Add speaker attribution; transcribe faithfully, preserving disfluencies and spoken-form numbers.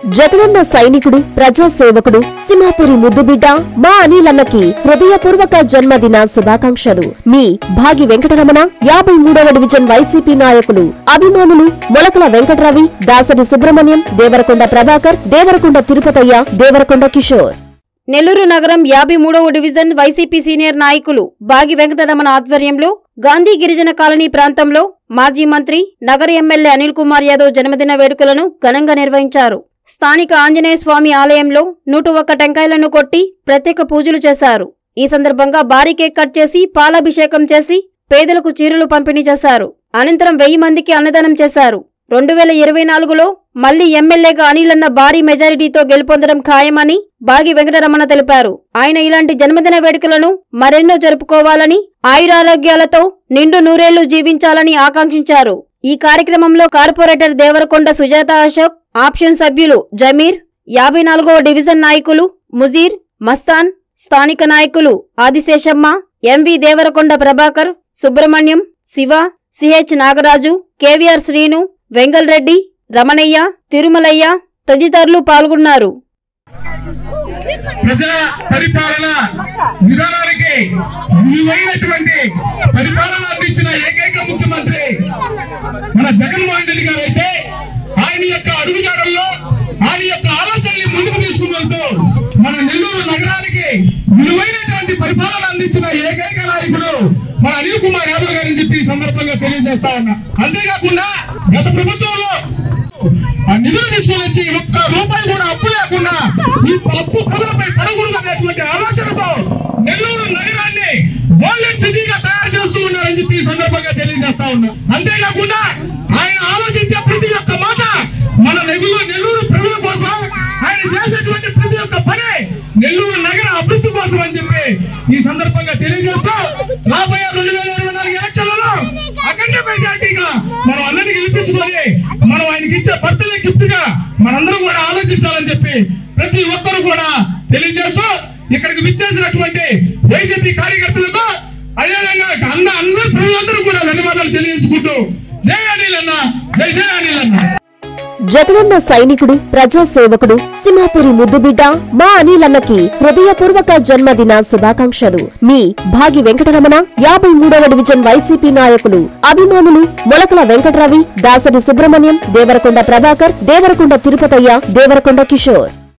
Speaker 1: జగనన్న సైనికుడు ప్రజా సేవకుడు సింహాపురి ముద్దుబిడ్డ మా అనిలన్నకి హృదయపూర్వక జన్మదిన శుభాకాంక్షలు. మీ భాగి వెంకటరమణ యాభై మూడవ డివిజన్ వైసీపీ నాయకులు అభిమానులు మొలకల వెంకటరవి, దాసరి సుబ్రహ్మణ్యం, దేవరకొండ ప్రభాకర్, దేవరకొండ తిరుపతయ్య, దేవరకొండ కిషోర్.
Speaker 2: నెల్లూరు నగరం యాభై మూడవ డివిజన్ వైసీపీ సీనియర్ నాయకులు బాగి వెంకటరమణ ఆధ్వర్యంలో గాంధీ గిరిజన కాలనీ ప్రాంతంలో మాజీ మంత్రి నగర ఎమ్మెల్యే అనిల్ కుమార్ యాదవ్ జన్మదిన వేడుకలను ఘనంగా నిర్వహించారు. స్థానిక ఆంజనేయ స్వామి ఆలయంలో నూట ఒక్క టెంకాయలను కొట్టి ప్రత్యేక పూజలు చేశారు. ఈ సందర్భంగా భారీ కేక్ కట్ చేసి పాలాభిషేకం చేసి పేదలకు చీరలు పంపిణీ చేశారు. అనంతరం వెయ్యి మందికి అన్నదానం చేశారు. రెండు వేల ఇరవై నాలుగులో మళ్లీ ఎమ్మెల్యేగా అనిలన్న భారీ మెజారిటీతో గెలుపొందడం ఖాయమని బాగి వెంకటరమణ తెలిపారు. ఆయన ఇలాంటి జన్మదిన వేడుకలను మరెన్నో జరుపుకోవాలని, ఆయురారోగ్యాలతో నిండు నూరేళ్లు జీవించాలని ఆకాంక్షించారు. ఈ కార్యక్రమంలో కార్పొరేటర్ దేవరకొండ సుజాత అశోక్, ఆప్షన్ సభ్యులు జమీర్, యాభై నాలుగవ డివిజన్ నాయకులు ముజీర్, మస్తాన్, స్థానిక నాయకులు Adisheshamma, MV Devarakonda Prabhakar, Subrahmanyam, Siva, CH Nagaraju, KVR Srinu, Vengal Reddy, Ramanaiah, Tirumalaiah తదితరులు పాల్గొన్నారు.
Speaker 3: ప్రజల పరిపాలన విధానానికి విలువైనటువంటి పరిపాలన అందించిన ఏకైక ముఖ్యమంత్రి మన జగన్మోహన్ రెడ్డి గారు అయితే ఆయన యొక్క అడుగుజాడల్లో ఆయన యొక్క ఆలోచనల్ని ముందుకు తీసుకుని వెళ్తూ మన నెల్లూరు నగరానికి విలువైనటువంటి పరిపాలన అందించిన ఏకైక నాయకుడు మన అనిల్ కుమార్ యాదవ్ గారని చెప్పి ఈ సందర్భంగా తెలియజేస్తా ఉన్నా. అంతేకాకుండా గత ప్రభుత్వంలో ఆ నిధులు తీసుకుని వచ్చి ఒక్క రూపాయి కూడా అప్పు లేకుండా ఈ అప్పు పనులపై పడకూడదు అనేటువంటి ఆలోచనతో నెల్లూరు నగరాన్ని గోల్డెన్ సిటీగా తయారు చేస్తూ ఉన్నారని చెప్పి ఈ సందర్భంగా తెలియజేస్తా ఉన్నా. అంతేకాకుండా ఆయన ఆలోచించే ప్రతి ఒక్క మాట మన నెల్లూరు నెల్లూరు ప్రజల కోసం, ఆయన చేసేటువంటి ప్రతి ఒక్క పని నెల్లూరు నగర అభివృద్ధి కోసం అని చెప్పి ఈ సందర్భంగా తెలియజేస్తూ రాబోయే రెండు వేల ఇరవై నాలుగు ఎలక్షన్లలో అఖండ మెజార్టీగా మనం అందరినీ గెలిపించుకొని మనం ఆయనకి ఇచ్చే బర్త్డే గిఫ్ట్ గా మనందరూ కూడా ఆలోచించాలని చెప్పి ప్రతి ఒక్కరు కూడా తెలియజేస్తూ ఇక్కడికి విచ్చేసినటువంటి వైసీపీ కార్యకర్తలకు అదేవిధంగా అన్న అందరూ ప్రజలందరూ కూడా ధన్యవాదాలు తెలియజేసుకుంటూ జై అనిల్ అన్న, జై జై అనిల్ అన్న.
Speaker 1: జగనన్న సైనికుడు ప్రజా సేవకుడు సింహాపురి ముద్దుబిడ్డ మా అనిలన్నకి హృదయపూర్వక జన్మదిన శుభాకాంక్షలు. మీ భాగి వెంకటరమణ యాభై మూడవ డివిజన్ వైసీపీ నాయకులు అభిమానులు మొలకల వెంకటరవి, దాసరి సుబ్రహ్మణ్యం, దేవరకొండ ప్రభాకర్, దేవరకొండ తిరుపతయ్య, దేవరకొండ కిషోర్.